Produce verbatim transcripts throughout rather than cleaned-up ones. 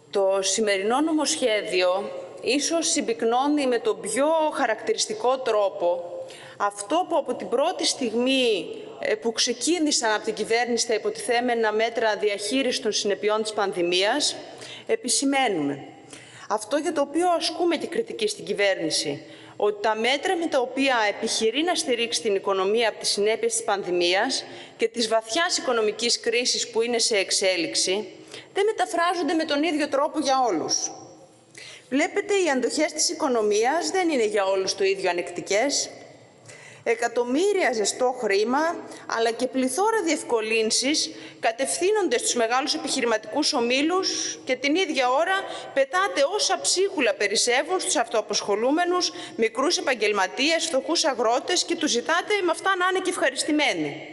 Το σημερινό νομοσχέδιο ίσως συμπυκνώνει με τον πιο χαρακτηριστικό τρόπο αυτό που από την πρώτη στιγμή που ξεκίνησαν από την κυβέρνηση τα υποτιθέμενα μέτρα διαχείρισης των συνεπειών της πανδημίας επισημαίνουμε. Αυτό για το οποίο ασκούμε και κριτική στην κυβέρνηση, ότι τα μέτρα με τα οποία επιχειρεί να στηρίξει την οικονομία από τις συνέπειες της πανδημίας και της βαθιάς οικονομικής κρίσης που είναι σε εξέλιξη, δεν μεταφράζονται με τον ίδιο τρόπο για όλους. Βλέπετε, οι αντοχές της οικονομίας δεν είναι για όλους το ίδιο ανεκτικές. Εκατομμύρια ζεστό χρήμα, αλλά και πληθώρα διευκολύνσεις κατευθύνονται στους μεγάλους επιχειρηματικούς ομίλους και την ίδια ώρα πετάτε όσα ψίχουλα περισσεύουν στους αυτοαποσχολούμενους, μικρούς επαγγελματίες, φτωχούς αγρότες και τους ζητάτε με αυτά να είναι και ευχαριστημένοι.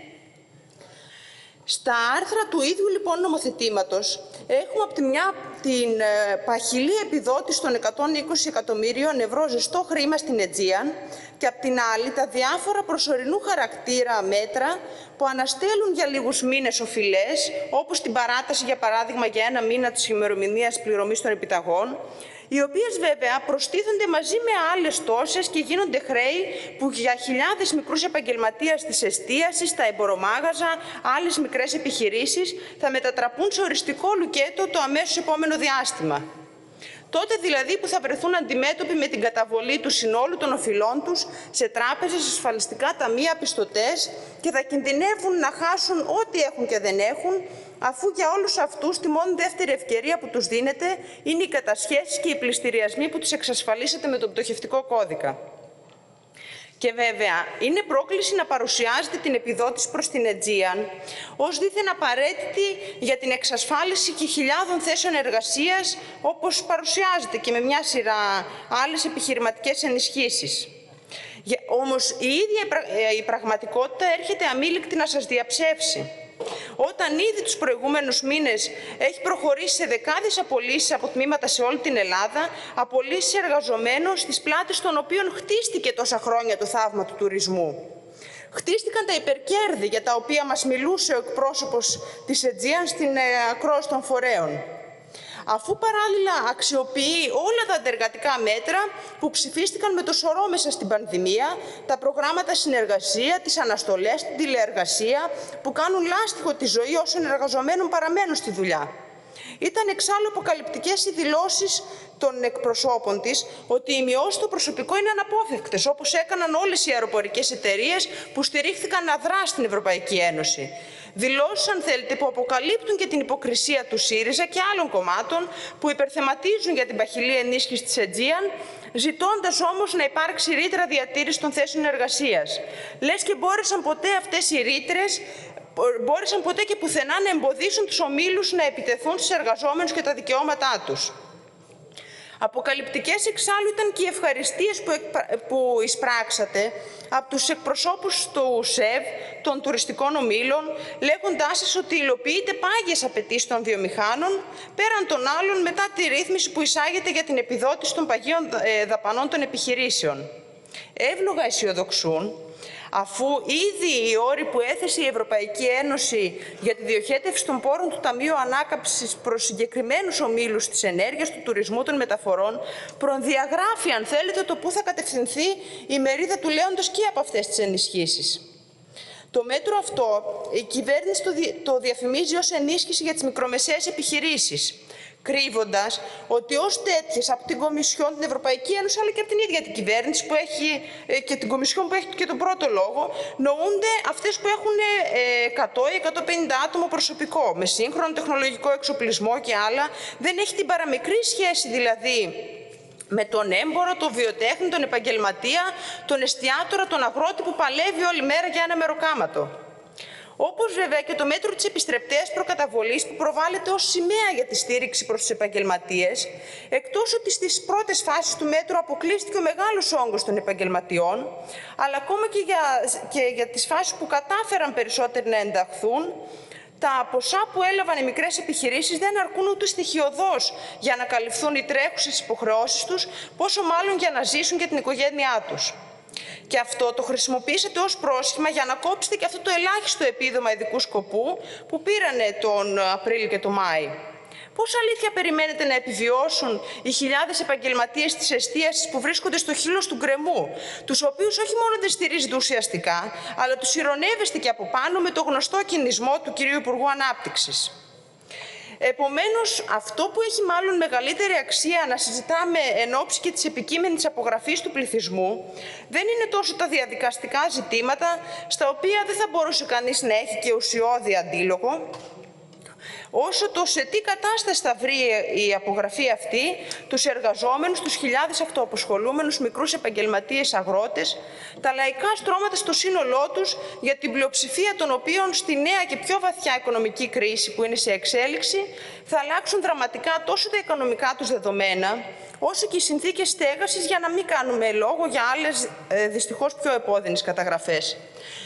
Στα άρθρα του ίδιου λοιπόν νομοθετήματος έχουμε από τη μια την ε, παχυλή επιδότηση των εκατόν είκοσι εκατομμύριων ευρώ ζεστό χρήμα στην Αιτζίαν και από την άλλη τα διάφορα προσωρινού χαρακτήρα μέτρα που αναστέλουν για λίγους μήνες οφειλές, όπως την παράταση για παράδειγμα για ένα μήνα της ημερομηνίας πληρωμής των επιταγών, οι οποίες βέβαια προστίθενται μαζί με άλλες τόσες και γίνονται χρέη που για χιλιάδες μικρούς επαγγελματίες της εστίασης, τα εμπορομάγαζα, άλλες μικρές επιχειρήσεις θα μετατραπούν σε οριστικό λουκέτο το αμέσως επόμενο διάστημα. Τότε δηλαδή που θα βρεθούν αντιμέτωποι με την καταβολή του συνόλου των οφειλών τους σε τράπεζες, ασφαλιστικά ταμεία, πιστωτές και θα κινδυνεύουν να χάσουν ό,τι έχουν και δεν έχουν, αφού για όλους αυτούς τη μόνη δεύτερη ευκαιρία που τους δίνεται είναι οι κατασχέσεις και οι πληστηριασμοί που τους εξασφαλίσετε με τον πτωχευτικό κώδικα. Και βέβαια, είναι πρόκληση να παρουσιάζετε την επιδότηση προς την Αιτζίαν ως δήθεν απαραίτητη για την εξασφάλιση και χιλιάδων θέσεων εργασίας, όπως παρουσιάζεται και με μια σειρά άλλες επιχειρηματικές ενισχύσεις. Όμως η ίδια η πραγματικότητα έρχεται αμήλικτη να σας διαψεύσει. Όταν ήδη τους προηγούμενους μήνες έχει προχωρήσει σε δεκάδες απολύσεις από τμήματα σε όλη την Ελλάδα, απολύσεις εργαζομένων στις πλάτες των οποίων χτίστηκε τόσα χρόνια το θαύμα του τουρισμού. Χτίστηκαν τα υπερκέρδη για τα οποία μας μιλούσε ο εκπρόσωπος της Αιτζίαν στην ακρόαση των φορέων. Αφού παράλληλα αξιοποιεί όλα τα αντεργατικά μέτρα που ψηφίστηκαν με το σωρό μέσα στην πανδημία, τα προγράμματα συνεργασία, τις αναστολές, την τηλεεργασία, που κάνουν λάστιχο τη ζωή όσων εργαζομένων παραμένουν στη δουλειά. Ήταν εξάλλου αποκαλυπτικές οι δηλώσεις των εκπροσώπων της ότι οι μειώσεις στο προσωπικό είναι αναπόφευκτες, όπως έκαναν όλες οι αεροπορικές εταιρείες που στηρίχθηκαν αδρά στην Ευρωπαϊκή Ένωση. Δηλώσεις, αν θέλετε, που αποκαλύπτουν και την υποκρισία του ΣΥΡΙΖΑ και άλλων κομμάτων που υπερθεματίζουν για την παχυλή ενίσχυση της Αιτζίαν, ζητώντας όμως να υπάρξει ρήτρα διατήρηση των θέσεων εργασίας. Λες και μπόρεσαν ποτέ αυτές οι ρήτρες μπόρεσαν ποτέ και πουθενά να εμποδίσουν τους ομίλους να επιτεθούν στους εργαζόμενους και τα δικαιώματά τους. Αποκαλυπτικές εξάλλου ήταν και οι ευχαριστίες που, που εισπράξατε από τους εκπροσώπους του ΣΕΒ, των τουριστικών ομίλων, λέγοντάς σας ότι υλοποιείται πάγιες απαιτήσεις των βιομηχάνων, πέραν των άλλων μετά τη ρύθμιση που εισάγεται για την επιδότηση των παγίων δαπανών των επιχειρήσεων. Εύλογα αισιοδοξούν, αφού ήδη οι όροι που έθεσε η Ευρωπαϊκή Ένωση για τη διοχέτευση των πόρων του Ταμείου Ανάκαμψης προς συγκεκριμένους ομίλους της ενέργειας, του τουρισμού, των μεταφορών, προδιαγράφει, αν θέλετε, το πού θα κατευθυνθεί η μερίδα του λέοντος και από αυτές τις ενισχύσεις. Το μέτρο αυτό η κυβέρνηση το, δι... το διαφημίζει ως ενίσχυση για τις μικρομεσαίες επιχειρήσεις, κρύβοντας ότι ως τέτοιες από την Κομισιόν, την Ευρωπαϊκή Ένωση, αλλά και από την ίδια την κυβέρνηση που έχει, και την Κομισιόν που έχει και τον πρώτο λόγο, νοούνται αυτές που έχουν εκατό ή εκατόν πενήντα άτομο προσωπικό, με σύγχρονο τεχνολογικό εξοπλισμό και άλλα. Δεν έχει την παραμικρή σχέση δηλαδή με τον έμπορο, τον βιοτέχνη, τον επαγγελματία, τον εστιατόρα, τον αγρότη που παλεύει όλη μέρα για ένα μεροκάματο. Όπως βέβαια και το μέτρο της επιστρεπτέας προκαταβολής που προβάλλεται ως σημαία για τη στήριξη προς τους επαγγελματίες, εκτός ότι στις πρώτες φάσεις του μέτρου αποκλείστηκε ο μεγάλος όγκος των επαγγελματιών, αλλά ακόμα και για, και για τις φάσεις που κατάφεραν περισσότεροι να ενταχθούν, τα ποσά που έλαβαν οι μικρές επιχειρήσεις δεν αρκούν ούτε στοιχειωδώς για να καλυφθούν οι τρέχουσες υποχρεώσεις τους, πόσο μάλλον για να ζήσουν και την οικογένειά τους. Και αυτό το χρησιμοποιήσατε ως πρόσχημα για να κόψετε και αυτό το ελάχιστο επίδομα ειδικού σκοπού που πήρανε τον Απρίλιο και τον Μάη. Πώς αλήθεια περιμένετε να επιβιώσουν οι χιλιάδες επαγγελματίες της εστίασης που βρίσκονται στο χείλος του γκρεμού, τους οποίους όχι μόνο δεν στηρίζετε ουσιαστικά, αλλά τους ειρωνεύεστε και από πάνω με το γνωστό κινησμό του κυρίου Υπουργού Ανάπτυξης. Επομένως, αυτό που έχει μάλλον μεγαλύτερη αξία να συζητάμε εν ώψη και της επικείμενης απογραφής του πληθυσμού, δεν είναι τόσο τα διαδικαστικά ζητήματα, στα οποία δεν θα μπορούσε κανείς να έχει και ουσιώδη αντίλογο, όσο το σε τι κατάσταση θα βρει η απογραφή αυτή τους εργαζόμενους, τους χιλιάδες αυτοαποσχολούμενους, μικρούς επαγγελματίες, αγρότες, τα λαϊκά στρώματα στο σύνολό τους, για την πλειοψηφία των οποίων στη νέα και πιο βαθιά οικονομική κρίση που είναι σε εξέλιξη θα αλλάξουν δραματικά τόσο τα οικονομικά τους δεδομένα, όσο και οι συνθήκες στέγασης, για να μην κάνουμε λόγο για άλλες ε, δυστυχώς πιο επώδυνες καταγραφές.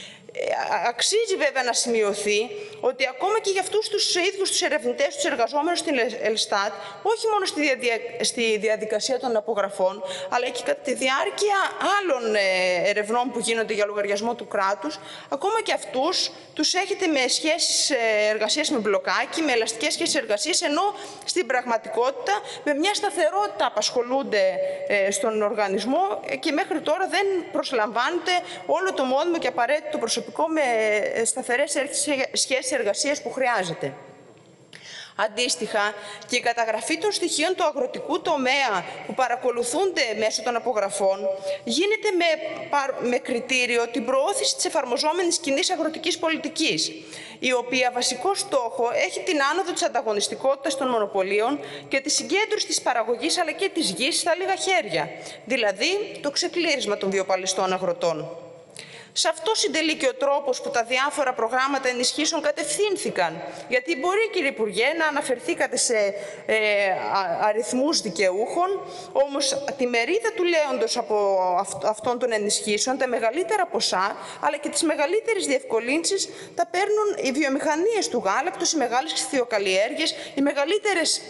Αξίζει βέβαια να σημειωθεί ότι ακόμα και για αυτούς τους ίδιους τους ερευνητές, τους εργαζόμενους στην Ελστάτ, όχι μόνο στη, διαδια... στη διαδικασία των απογραφών, αλλά και κατά τη διάρκεια άλλων ερευνών που γίνονται για λογαριασμό του κράτους, ακόμα και αυτούς τους έχετε με σχέσεις εργασίας με μπλοκάκι, με ελαστικές σχέσεις εργασίας, ενώ στην πραγματικότητα με μια σταθερότητα απασχολούνται στον οργανισμό και μέχρι τώρα δεν προσλαμβάνεται όλο το μόνιμο και απαραίτητο προσωπικό με σταθερές σχέσεις εργασίας που χρειάζεται. Αντίστοιχα, και η καταγραφή των στοιχείων του αγροτικού τομέα που παρακολουθούνται μέσω των απογραφών γίνεται με, με κριτήριο την προώθηση της εφαρμοζόμενης κοινής αγροτικής πολιτικής, η οποία βασικό στόχο έχει την άνοδο της ανταγωνιστικότητας των μονοπωλίων και τη συγκέντρωση της παραγωγής αλλά και της γης στα λίγα χέρια, δηλαδή το ξεκλήρισμα των βιοπαλιστών αγροτών. Σε αυτό συντελεί και ο τρόπος που τα διάφορα προγράμματα ενισχύσεων κατευθύνθηκαν. Γιατί μπορεί, κύριε Υπουργέ, να αναφερθήκατε σε ε, αριθμούς δικαιούχων, όμως τη μερίδα του λέοντος από αυτών των ενισχύσεων, τα μεγαλύτερα ποσά, αλλά και τις μεγαλύτερες διευκολύνσεις, τα παίρνουν οι βιομηχανίες του γάλακτος, οι μεγάλες ξυθιοκαλλιέργειες, οι μεγαλύτερες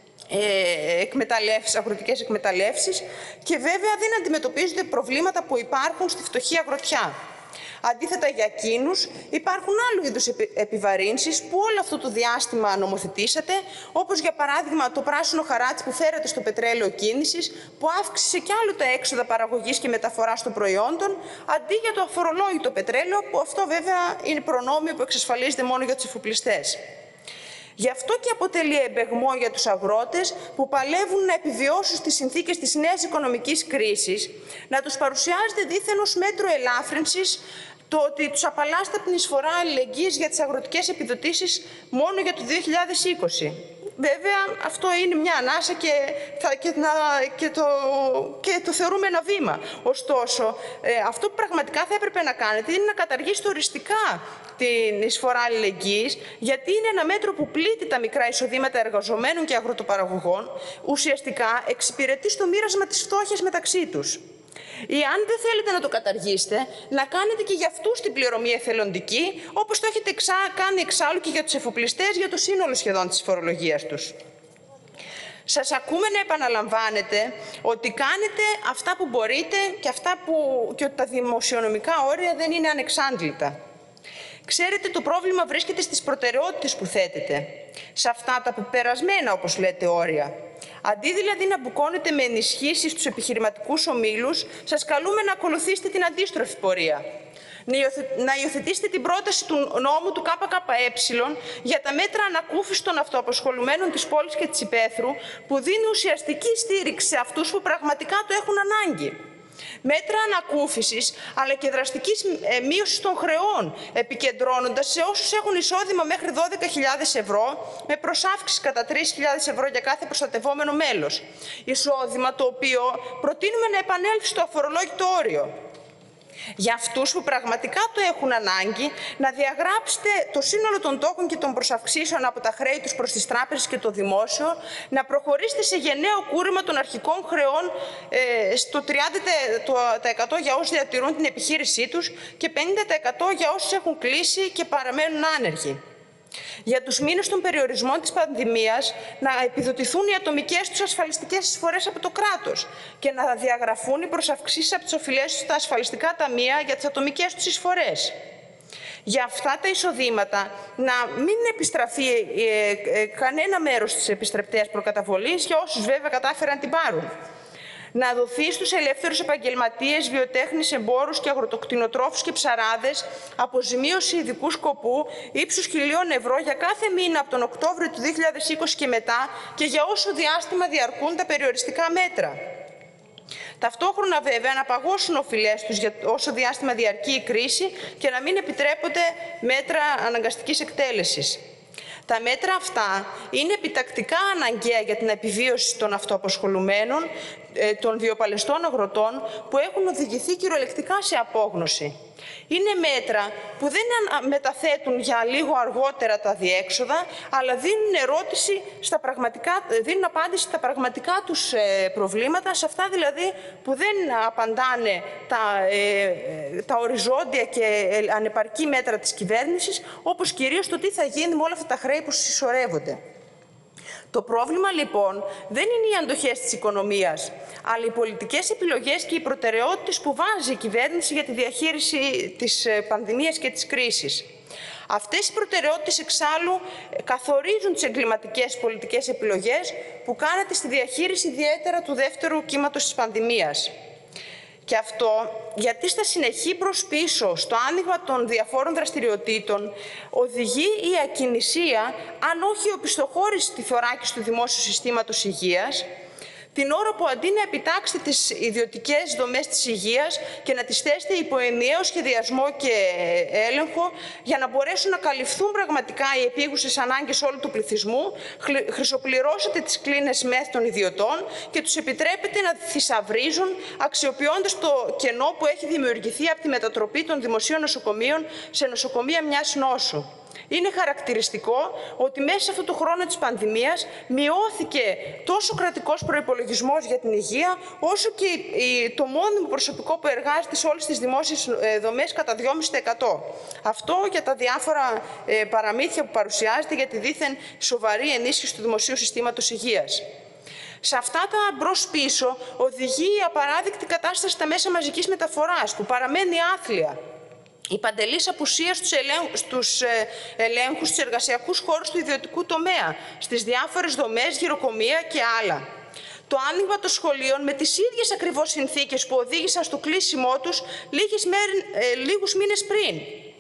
Ε, εκμεταλλεύσεις, αγροτικές εκμεταλλεύσεις, και βέβαια δεν αντιμετωπίζονται προβλήματα που υπάρχουν στη φτωχή αγροτιά. Αντίθετα, για εκείνους υπάρχουν άλλου είδους επιβαρύνσεις που όλο αυτό το διάστημα νομοθετήσατε, όπως για παράδειγμα το πράσινο χαράτσι που φέρατε στο πετρέλαιο κίνησης, που αύξησε κι άλλο τα έξοδα παραγωγής και μεταφοράς των προϊόντων, αντί για το αφορολόγητο πετρέλαιο, που αυτό βέβαια είναι προνόμιο που εξασφαλίζεται μόνο για τους εφοπλιστές. Γι' αυτό και αποτελεί εμπεγμό για τους αγρότες που παλεύουν να επιβιώσουν στις συνθήκες της νέας οικονομικής κρίσης, να τους παρουσιάζεται δήθεν ως μέτρο ελάφρυνσης το ότι τους απαλλάσσεται από την εισφορά αλληλεγγύης για τις αγροτικές επιδοτήσεις μόνο για το δύο χιλιάδες είκοσι. Βέβαια, αυτό είναι μια ανάσα και, θα, και, να, και, το, και το θεωρούμε ένα βήμα. Ωστόσο, ε, αυτό που πραγματικά θα έπρεπε να κάνετε είναι να καταργήσετε οριστικά την εισφορά αλληλεγγύης, γιατί είναι ένα μέτρο που πλήττει τα μικρά εισοδήματα εργαζομένων και αγροτοπαραγωγών, ουσιαστικά εξυπηρετεί στο μοίρασμα της φτώχειας μεταξύ τους. Ή αν δεν θέλετε να το καταργήσετε, να κάνετε και για αυτούς την πληρωμή εθελοντική, όπως το έχετε εξά, κάνει εξάλλου και για τους εφοπλιστές, για το σύνολο σχεδόν της φορολογίας τους. Σας ακούμε να επαναλαμβάνετε ότι κάνετε αυτά που μπορείτε και, αυτά που, και ότι τα δημοσιονομικά όρια δεν είναι ανεξάντλητα. Ξέρετε, το πρόβλημα βρίσκεται στις προτεραιότητες που θέτετε, σε αυτά τα πεπερασμένα, όπως λέτε, όρια. Αντί δηλαδή να μπουκώνετε με ενισχύσεις στους επιχειρηματικούς ομίλους, σας καλούμε να ακολουθήσετε την αντίστροφη πορεία. Να υιοθετήσετε την πρόταση του νόμου του ΚΚΕ για τα μέτρα ανακούφισης των αυτοαπασχολουμένων της πόλης και της υπαίθρου, που δίνει ουσιαστική στήριξη σε αυτούς που πραγματικά το έχουν ανάγκη. Μέτρα ανακούφισης, αλλά και δραστικής μείωσης των χρεών, επικεντρώνοντας σε όσους έχουν εισόδημα μέχρι δώδεκα χιλιάδες ευρώ, με προσάυξηση κατά τρεις χιλιάδες ευρώ για κάθε προστατευόμενο μέλος. Εισόδημα το οποίο προτείνουμε να επανέλθει στο αφορολόγητο όριο. Για αυτούς που πραγματικά το έχουν ανάγκη, να διαγράψετε το σύνολο των τόκων και των προσαυξήσεων από τα χρέη τους προς τις τράπεζες και το δημόσιο, να προχωρήσετε σε γενναίο κούρεμα των αρχικών χρεών ε, στο τριάντα τοις εκατό για όσους διατηρούν την επιχείρησή τους και πενήντα τοις εκατό για όσους έχουν κλείσει και παραμένουν άνεργοι. Για τους μήνες των περιορισμών της πανδημίας να επιδοτηθούν οι ατομικές τους ασφαλιστικές εισφορές από το κράτος και να διαγραφούν οι προσαυξήσεις από τις οφειλές στα ασφαλιστικά ταμεία για τις ατομικές τους εισφορές. Για αυτά τα εισοδήματα να μην επιστραφεί ε, ε, κανένα μέρος της επιστρεπτέας προκαταβολής για όσους βέβαια κατάφεραν να την πάρουν. Να δοθεί στους ελεύθερους επαγγελματίες, βιοτέχνης, εμπόρους και αγροτοκτηνοτρόφους και ψαράδες αποζημίωση ειδικού σκοπού ύψους χιλίων ευρώ για κάθε μήνα από τον Οκτώβριο του δύο χιλιάδες είκοσι και μετά και για όσο διάστημα διαρκούν τα περιοριστικά μέτρα. Ταυτόχρονα βέβαια να παγώσουν οφειλές τους για όσο διάστημα διαρκεί η κρίση και να μην επιτρέπονται μέτρα αναγκαστικής εκτέλεσης. Τα μέτρα αυτά είναι επιτακτικά αναγκαία για την επιβίωση των αυτοαπασχολουμένων, των βιοπαλαιστών αγροτών που έχουν οδηγηθεί κυριολεκτικά σε απόγνωση. Είναι μέτρα που δεν μεταθέτουν για λίγο αργότερα τα διέξοδα, αλλά δίνουν ερώτηση στα πραγματικά, δίνουν απάντηση στα πραγματικά τους προβλήματα, σε αυτά δηλαδή που δεν απαντάνε τα, ε, τα οριζόντια και ανεπαρκή μέτρα της κυβέρνησης, όπως κυρίως το τι θα γίνει με όλα αυτά τα χρέη που συσσωρεύονται. Το πρόβλημα λοιπόν δεν είναι οι αντοχές της οικονομίας, αλλά οι πολιτικές επιλογές και οι προτεραιότητες που βάζει η κυβέρνηση για τη διαχείριση της πανδημίας και της κρίσης. Αυτές οι προτεραιότητες εξάλλου καθορίζουν τις εγκληματικές πολιτικές επιλογές που κάνατε στη διαχείριση ιδιαίτερα του δεύτερου κύματος της πανδημίας. Και αυτό γιατί στα συνεχή προς πίσω, στο άνοιγμα των διαφόρων δραστηριοτήτων, οδηγεί η ακινησία, αν όχι η οπισθοχώρηση τη θωράκιση του δημόσιου συστήματος υγείας, την ώρα που αντί να επιτάξετε τις ιδιωτικές δομές της υγείας και να τις θέσετε υπό ενιαίο σχεδιασμό και έλεγχο για να μπορέσουν να καλυφθούν πραγματικά οι επίγουσες ανάγκες όλου του πληθυσμού, χρυσοπληρώσετε τις κλίνες μεθ των ιδιωτών και τους επιτρέπετε να θησαυρίζουν αξιοποιώντας το κενό που έχει δημιουργηθεί από τη μετατροπή των δημοσίων νοσοκομείων σε νοσοκομεία μιας νόσου. Είναι χαρακτηριστικό ότι μέσα σε αυτό το χρόνο της πανδημίας μειώθηκε τόσο ο κρατικός προϋπολογισμός για την υγεία, όσο και το μόνιμο προσωπικό που εργάζεται σε όλες τις δημόσιες δομές κατά δυόμισι τοις εκατό. Αυτό για τα διάφορα παραμύθια που παρουσιάζεται για τη δήθεν σοβαρή ενίσχυση του δημοσίου συστήματος υγείας. Σε αυτά τα μπρος-πίσω οδηγεί η απαράδεκτη κατάσταση στα μέσα μαζικής μεταφοράς, που παραμένει άθλια. Η παντελής απουσία στους, ελέγχ, στους ε, ελέγχους στους εργασιακούς χώρους του ιδιωτικού τομέα, στις διάφορες δομές, γυροκομεία και άλλα. Το άνοιγμα των σχολείων με τις ίδιες ακριβώς συνθήκες που οδήγησαν στο κλείσιμό τους λίγες μέρες, ε, λίγους μήνες πριν.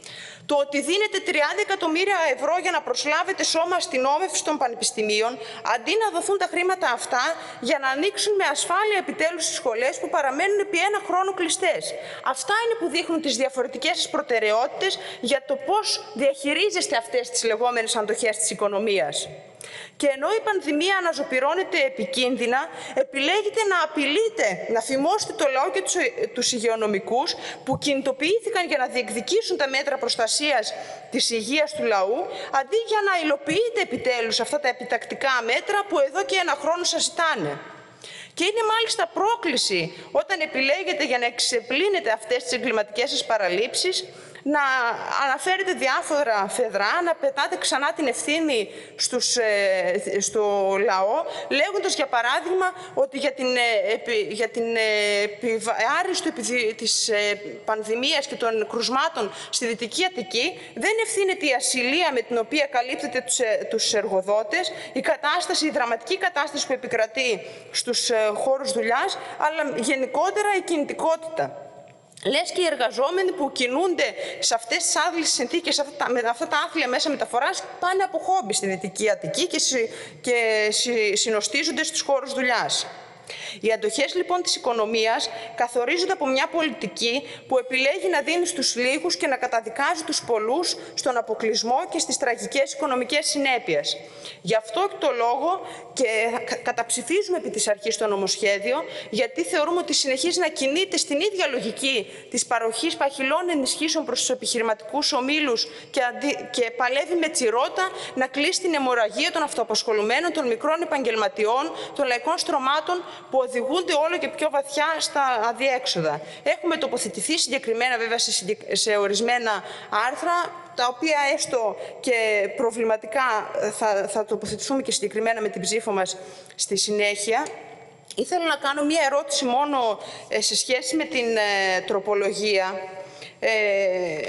Το ότι δίνεται τριάντα εκατομμύρια ευρώ για να προσλάβετε σώμα αστυνόμευση των πανεπιστημίων, αντί να δοθούν τα χρήματα αυτά για να ανοίξουν με ασφάλεια επιτέλους τις σχολές που παραμένουν επί ένα χρόνο κλειστές. Αυτά είναι που δείχνουν τις διαφορετικές σας προτεραιότητες για το πώς διαχειρίζεστε αυτές τις λεγόμενες αντοχές της οικονομίας. Και ενώ η πανδημία αναζωπυρώνεται επικίνδυνα, επιλέγετε να απειλείτε, να φημώσετε το λαό και τους, τους υγειονομικούς που κινητοποιήθηκαν για να διεκδικήσουν τα μέτρα προστασίας της υγείας του λαού, αντί για να υλοποιείτε επιτέλους αυτά τα επιτακτικά μέτρα που εδώ και ένα χρόνο σας ζητάνε. Και είναι μάλιστα πρόκληση όταν επιλέγετε για να εξεπλύνετε αυτές τις εγκληματικές σας παραλήψεις, να αναφέρετε διάφορα φεδρά, να πετάτε ξανά την ευθύνη στους, ε, στο λαό, λέγοντας για παράδειγμα ότι για την, ε, για την ε, επιβάρυνση της ε, πανδημίας και των κρουσμάτων στη Δυτική Αττική δεν ευθύνεται η ασυλία με την οποία καλύπτεται τους, ε, τους εργοδότες, η κατάσταση, η δραματική κατάσταση που επικρατεί στους ε, χώρους δουλειάς, αλλά γενικότερα η κινητικότητα. Λες και οι εργαζόμενοι που κινούνται σε αυτές τις άθλιες συνθήκες, αυτά, με αυτά τα άθλια μέσα μεταφοράς, πάνε από χόμπι στη Δυτική Αττική και, συ, και συ, συνοστίζονται στους χώρους δουλειάς. Οι αντοχές λοιπόν της οικονομίας καθορίζονται από μια πολιτική που επιλέγει να δίνει στους λίγους και να καταδικάζει τους πολλούς στον αποκλεισμό και στις τραγικές οικονομικές συνέπειες. Γι' αυτό και το λόγο και καταψηφίζουμε επί της αρχής το νομοσχέδιο, γιατί θεωρούμε ότι συνεχίζει να κινείται στην ίδια λογική της παροχής παχυλών ενισχύσεων προς τους επιχειρηματικούς ομίλους και, αντι... και παλεύει με τσιρότα να κλείσει την αιμορραγία των αυτοαπασχολουμένων, των μικρών επαγγελματιών, των λαϊκών στρωμάτων που οδηγούνται όλο και πιο βαθιά στα αδιέξοδα. Έχουμε τοποθετηθεί συγκεκριμένα βέβαια σε, συγκεκ... σε ορισμένα άρθρα, τα οποία έστω και προβληματικά θα, θα τοποθετηθούμε και συγκεκριμένα με την ψήφο μας στη συνέχεια. Ήθελα να κάνω μία ερώτηση μόνο ε, σε σχέση με την ε, τροπολογία. Ε,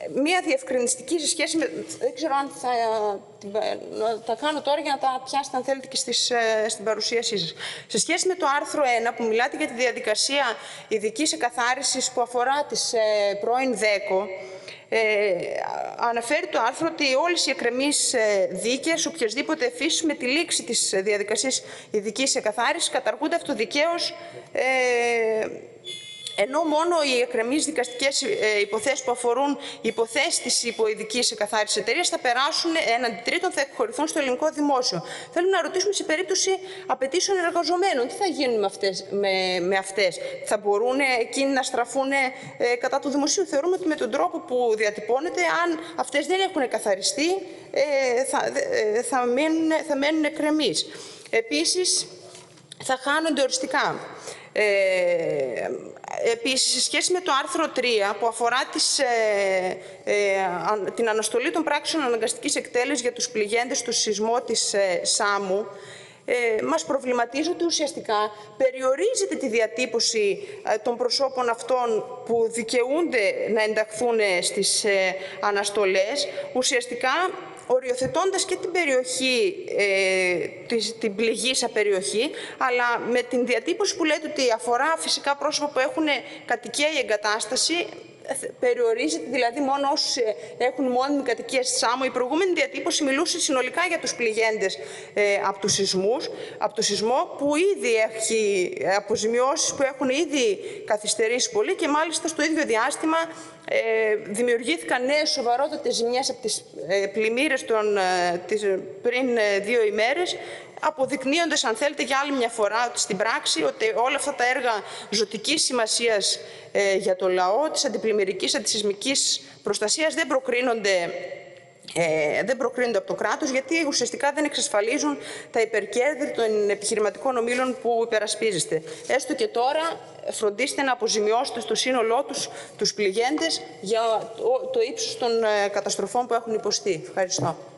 μία διευκρινιστική σε σχέση με... Δεν ξέρω αν θα τα κάνω τώρα για να τα πιάσετε, αν θέλετε, και στις, στην παρουσίασή σας. Σε σχέση με το άρθρο ένα, που μιλάτε για τη διαδικασία ειδικής εκαθάρισης που αφορά τις ε, πρώην ΔΕΚΟ, Ε, αναφέρει το άρθρο ότι όλες οι εκκρεμείς ε, δίκες, οποιασδήποτε φύσης, με τη λήξη της διαδικασίας ειδικής εκαθάρισης, καταργούνται αυτοδικαίως, ε, ενώ μόνο οι εκκρεμείς δικαστικές ε, υποθέσεις που αφορούν υποθέσεις της υποειδικής εκαθάρισης εταιρείας θα περάσουν, έναντι τρίτων θα εκχωρηθούν στο ελληνικό δημόσιο. Θέλουμε να ρωτήσουμε, σε περίπτωση απαιτήσεων εργαζομένων, τι θα γίνουν με αυτές. Με, με αυτές. Θα μπορούν εκείνοι να στραφούν ε, κατά του δημοσίου? Θεωρούμε ότι με τον τρόπο που διατυπώνεται, αν αυτές δεν έχουν εκαθαριστεί, ε, θα, ε, θα, μένουν, θα μένουν εκκρεμείς. Επίσης, θα χάνονται οριστικά. Ε, επίσης, σε σχέση με το άρθρο τρία, που αφορά τις, ε, ε, την αναστολή των πράξεων αναγκαστικής εκτέλεσης για τους πληγέντες στο σεισμό της ε, Σάμου, ε, μας προβληματίζει ότι ουσιαστικά περιορίζεται τη διατύπωση ε, των προσώπων αυτών που δικαιούνται να ενταχθούν στις ε, αναστολές, ουσιαστικά οριοθετώντας και την περιοχή, ε, της, την πληγήσα περιοχή, αλλά με την διατύπωση που λέτε ότι αφορά φυσικά πρόσωπα που έχουν κατοικία ή εγκατάσταση, περιορίζεται δηλαδή μόνο όσους έχουν μόνιμη κατοικία στη Σάμο. Η προηγούμενη διατύπωση μιλούσε συνολικά για τους πληγέντες ε, από τους σεισμούς, από το σεισμό, που ήδη έχει αποζημιώσεις που έχουν ήδη καθυστερήσει πολύ, και μάλιστα στο ίδιο διάστημα ε, δημιουργήθηκαν νέες σοβαρότατες ζημιές από τις ε, πλημμύρες των, ε, τις, πριν ε, δύο ημέρες, αποδεικνύοντας, αν θέλετε, για άλλη μια φορά ότι στην πράξη ότι όλα αυτά τα έργα ζωτικής σημασίας ε, για το λαό, της αντιπλημμυρικής, αντισυσμικής προστασίας, δεν προκρίνονται, ε, δεν προκρίνονται από το κράτος, γιατί ουσιαστικά δεν εξασφαλίζουν τα υπερκέρδη των επιχειρηματικών ομίλων που υπερασπίζεστε. Έστω και τώρα, φροντίστε να αποζημιώσετε στο σύνολό τους τους πληγέντες για το, το ύψος των ε, καταστροφών που έχουν υποστεί. Ευχαριστώ.